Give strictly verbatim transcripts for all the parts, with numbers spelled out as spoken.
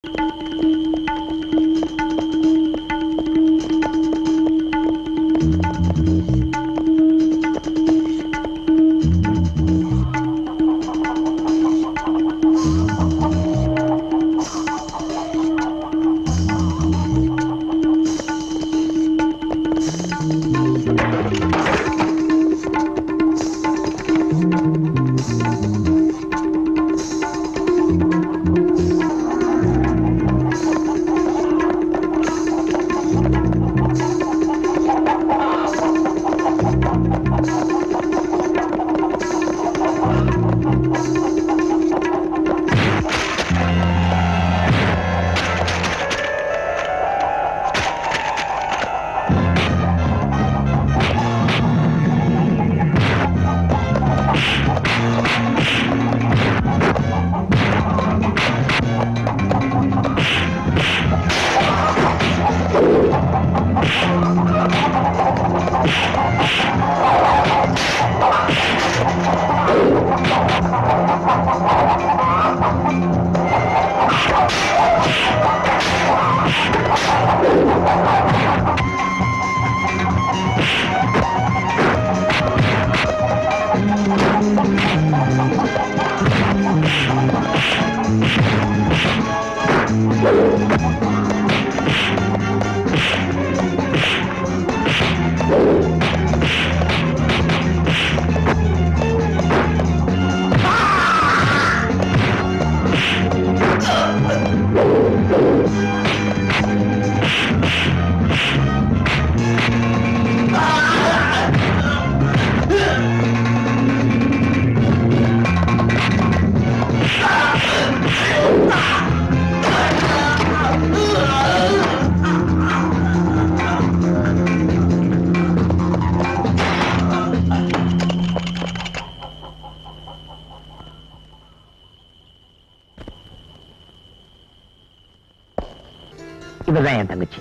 இவதான் என் தங்கச்சி.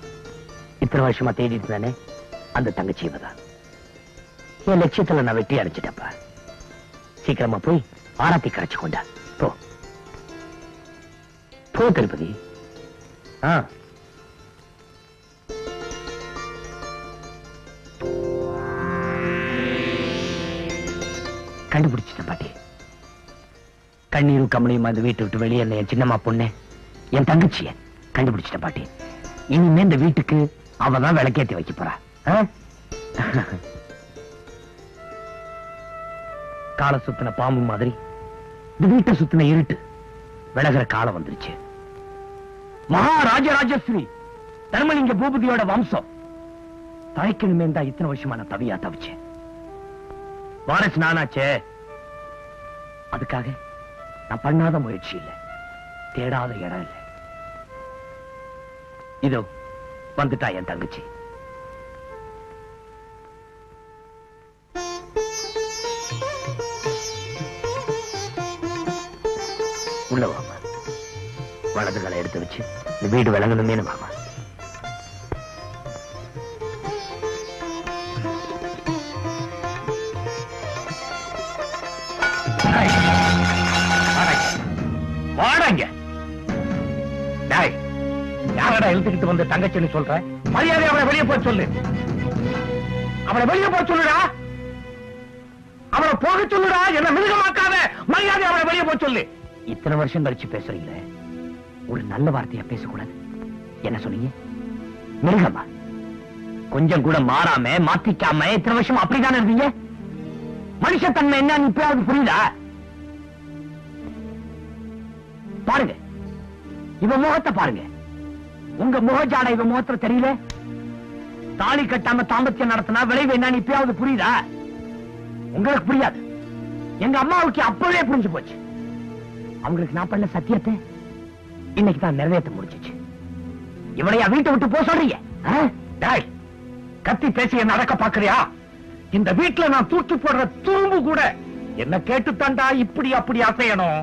இத்தனை வருஷமா தேடிட்டு தானே அந்த தங்கச்சி இவதான். என் லட்சியத்துல நான் வெற்றி அடைச்சிட்டப்பா. சீக்கிரமா போய் ஆராத்தி கரைச்சு கொண்டா போ போ திருப்பதி. ஆ கண்டுபிடிச்சிட்டேன் பாட்டி. கண்ணீரும் கமனியுமா இந்த வீட்டை விட்டு வெளியே என் சின்னம்மா பொண்ணு என் தங்கச்சிய கண்டுபிடிச்சிட்ட பாட்டி. இனிமே இந்த வீட்டுக்கு அவதான் விளக்கேத்தி வைக்க போறா. காலை சுத்தின பாம்பு மாதிரி இந்த வீட்டை சுத்தின இருட்டு விலகிற காலம் வந்துருச்சு. மகாராஜராஜஸ்ரீ தர்மலிங்க பூபதியோட வம்சம் தழைக்கணுமே தான் இத்தனை வருஷமா நான் தவியா தவிச்சேன். வாரஸ் நானாச்சே. அதுக்காக நான் பண்ணாத முயற்சி இல்லை, தேடாத இடம் இல்லை. இதோ வந்துட்டா என் தங்கச்சி. உள்ள வாமா. வலதுகளை எடுத்து வச்சு இந்த வீடு விளங்கணுமே மாமா. வாடங்க. யாரடா எழுத்துக்கிட்டு வந்து தங்கச்சின்னு சொல்ற? மரியாதை அவளை வெளியே போய் சொல்லு. அவளை வெளியே போய் சொல்லுடா. அவளை போக சொல்லுடா. என்ன மிருகமாக்காத. மரியாதை அவளை வெளியே போய் சொல்லு. இத்தனை வருஷம் கழிச்சு பேசுறீங்களே, ஒரு நல்ல வார்த்தையா பேசக்கூடாது. என்ன சொன்னீங்க? மிருகமா? கொஞ்சம் கூட மாறாம மாத்திக்காம இத்தனை வருஷம் அப்படித்தானே இருந்தீங்க. மனுஷத்தன்மை என்னன்னு இப்பயாவது புரியுதா? பாருங்க, இவ முகத்தை பாருங்க. உங்க முகஜாட இவ முகத்துல தெரியல. தாலி கட்டாம தாம்பத்தியம் நடத்தினா விளைவு என்னன்னு இப்பயாவது புரியுதா? உங்களுக்கு புரியாது. எங்க அம்மாவுக்கு அப்பவே புரிஞ்சு போச்சு. அவங்களுக்கு நான் பண்ண சத்தியத்தை இன்னைக்கு தான் நிறைவேற்ற முடிஞ்சிச்சு. இவளையா வீட்டை விட்டு போக சொல்றீங்க? கத்தி பேசி என்ன அடக்க பாக்குறியா? இந்த வீட்டுல நான் தூக்கி போடுற தூம்பு கூட என்ன கேட்டு தாண்டா இப்படி அப்படி அசையணும்.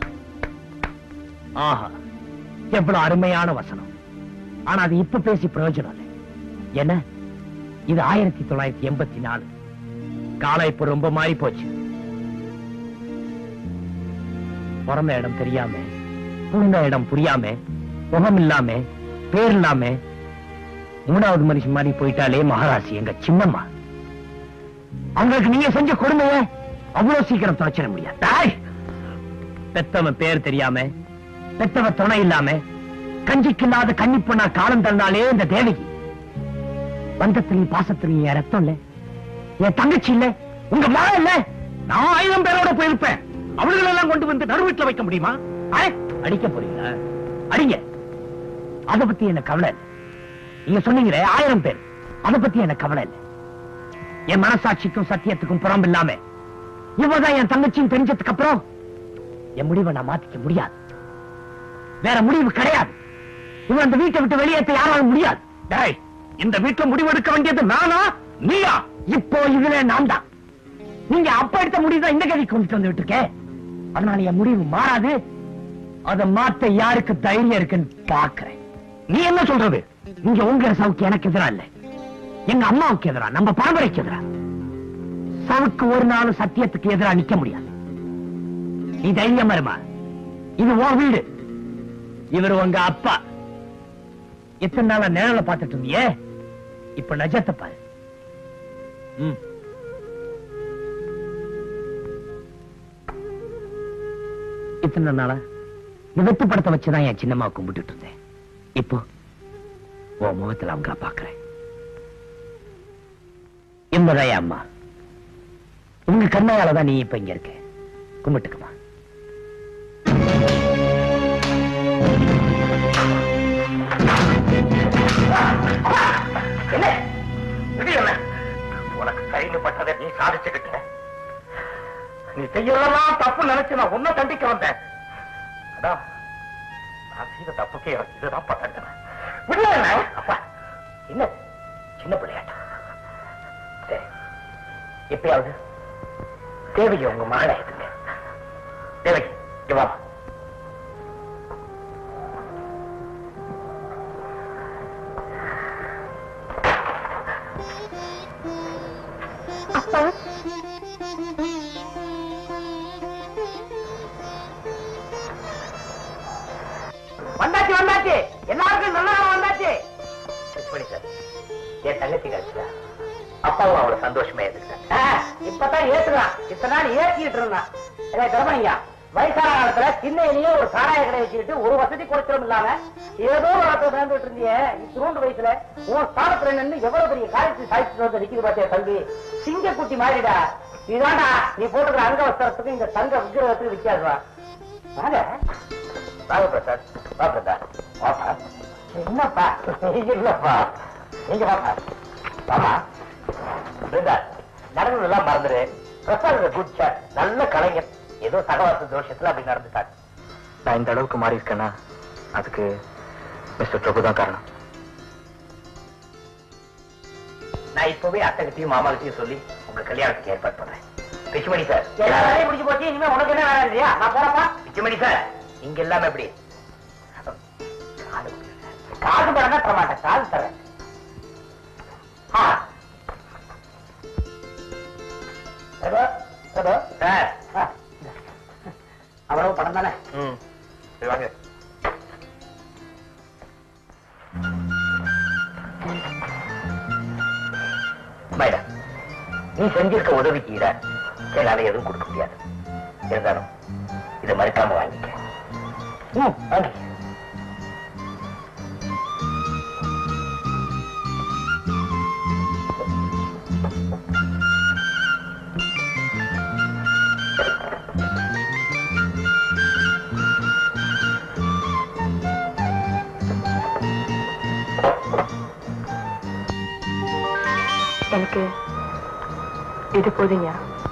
ஆஹா, எவ்வளவு அருமையான வசனம். ஆனா அது இப்ப பேசி பிரயோஜனம் இல்லை. என்ன, இது ஆயிரத்தி தொள்ளாயிரத்தி எண்பத்தி நாலு. காலம் இப்ப ரொம்ப மாறி போச்சு. பிறந்த இடம் தெரியாம புரிந்த இடம் புரியாம, முகம் இல்லாம, பேர் இல்லாம, மூணாவது மனுஷன் மாதிரி போயிட்டாலே மகாராசி எங்க சின்னம்மா. அவங்களுக்கு நீங்க செஞ்ச கொடுமைய அவ்வளவு சீக்கிரம் தொலைச்சிட முடியாது. பெத்தவன் பேர் தெரியாம, பெத்தவ துணை இல்லாம, கஞ்சிக்கு இல்லாத கண்ணி பொண்ணா காலம் தந்தாலே இந்த தேவகி. பந்தத்திலையும் பாசத்திலையும் என் ரத்தம் இல்ல, என் தங்கச்சி இல்ல, உங்க மகன் இல்ல. நான் ஆயிரம் பேரோட போயிருப்பேன். அவர்களெல்லாம் கொண்டு வந்து நடுவீட்டுல வைக்க முடியுமா? அடிக்க போறீங்களா? அடிங்க. அதை பத்தி என்ன கவலை இல்லை. நீங்க சொன்னீங்களே ஆயிரம் பேர், அதை பத்தி என்ன கவலை இல்லை. என் மனசாட்சிக்கும் சத்தியத்துக்கும் புறம் இல்லாம இவதான் என் தங்கச்சியும் தெரிஞ்சதுக்கு அப்புறம் என் முடிவை நான் மாத்திக்க முடியாது. வேற முடிவு கிடையாது. இவன் அந்த வீட்டை விட்டு வெளியேற்ற யாராலும் முடியாது. இந்த வீட்டுல முடிவு எடுக்க வேண்டியது நானா நீயா? இப்போ இதுல நான் தான். நீங்க அப்ப எடுத்த முடிவு தான் இந்த கதைக்கு கொண்டு வந்துட்டு இருக்கேன். அதனால என் முடிவு மாறாது. அதை மாத்த யாருக்கு தைரியம் இருக்குன்னு பாக்குறேன். நீ என்ன சொல்றது? நீங்க உங்க சவுக்கு எனக்கு எதிரா இல்ல, எங்க அம்மாவுக்கு எதிரா, நம்ம பரம்பரைக்கு எதிரா. சவுக்கு ஒரு நாள் சத்தியத்துக்கு எதிரா நிக்க முடியாது. நீ தைரியம் வருமா? இது உன் வீடு, இவர் உங்க அப்பா. எத்தனை நாளா நிழல பார்த்துட்டு இருந்தியே, இப்ப நஜத்தை பாரு. ம். இத்தனை நாளா இந்த வெத்து படத்தை வச்சுதான் என் சின்னம்மா கும்பிட்டு இருந்தேன். இப்போ உன் முகத்துல அவங்க பாக்குறேன். என்பதாயா அம்மா, உங்க கண்ணையாலதான் நீ இப்ப இங்க இருக்க. கும்பிட்டுக்குமா. என்ன இது? என்ன உனக்கு கையில் பட்டதை நீ சாதிச்சுக்கிட்ட. நீ செய்யலாம் தப்பு நினைச்சு நான் உன்னை தண்டிக்க வந்தேன். அதான் நான் செய்த தப்புக்கே இதுதான் தண்டனை. அப்பா என்ன சின்ன பிள்ளையாட்டம். சரி, எப்பயாவது தேவையை உங்க மகளை எடுத்துங்க. தேவைக்கு இங்க வா. அப்பா வந்தாச்சு வந்தாச்சு, எல்லாருக்கும் நல்ல வந்தாச்சு. என் தங்கச்சி கிடைச்சா அப்பாவும் அவ்வளவு சந்தோஷமா ஏத்துக்கிட்டாங்க. இப்பதான் ஏத்துக்கலாம். இத்தனை நாள் ஏத்திட்டு இருந்தான். கர்மணியா வயசான காலத்துல சின்னையிலேயே ஒரு சாராய கடை வச்சுக்கிட்டு ஒரு வசதி குறைச்சலும் இல்லாம ஏதோ ஒரு ஆட்டோ நடந்துட்டு இருந்திய. இத்திரூண்டு வயசுல உன் ஸ்தானத்துல நின்று எவ்வளவு பெரிய காரியத்தை சாதிச்சுட்டு வந்து நிக்குது பாத்தியா கல்வி. சிங்க குட்டி மாறிடா. இதாண்டா நீ போட்டுக்கிற அங்க வஸ்திரத்துக்கு இந்த தங்க விக்கிரகத்துக்கு விற்காதுவா. வாங்க பிரசாத். வா பிரசாத். வாப்பா. என்னப்பா இல்லப்பா, நீங்க வாப்பா. வாமா பிருந்தா, நடந்ததெல்லாம் மறந்துரு. பிரசாத் குட் சாட், நல்ல கலைஞர். ஏதோ சகவாச தோஷத்துல அப்படி நடந்துட்டாங்க. நான் இந்த அளவுக்கு மாறி இருக்கேன்னா அதுக்கு மிஸ்டர் பிரபு தான் காரணம். நான் இப்பவே அத்தகத்தையும் மாமாவத்தையும் சொல்லி உங்க கல்யாணத்துக்கு ஏற்பாடு பண்றேன். பிச்சுமணி சார், எல்லா வேலையும் முடிச்சு போச்சு. இனிமே உனக்கு என்ன வேலை இல்லையா? நான் போறப்பா. பிச்சுமணி சார், இங்க எல்லாமே எப்படி காசு படம் தர மாட்டேன், காசு தரேன். அவ்வளவு படம் தானே? வாங்க. மேடம், நீ செஞ்சிருக்க உதவிக்கு ஈட என்னால எதுவும் கொடுக்க முடியாது. இருந்தாலும் இதை மறுக்காம வாங்கிக்க. வாங்கி எனக்கு இது போதுங்க.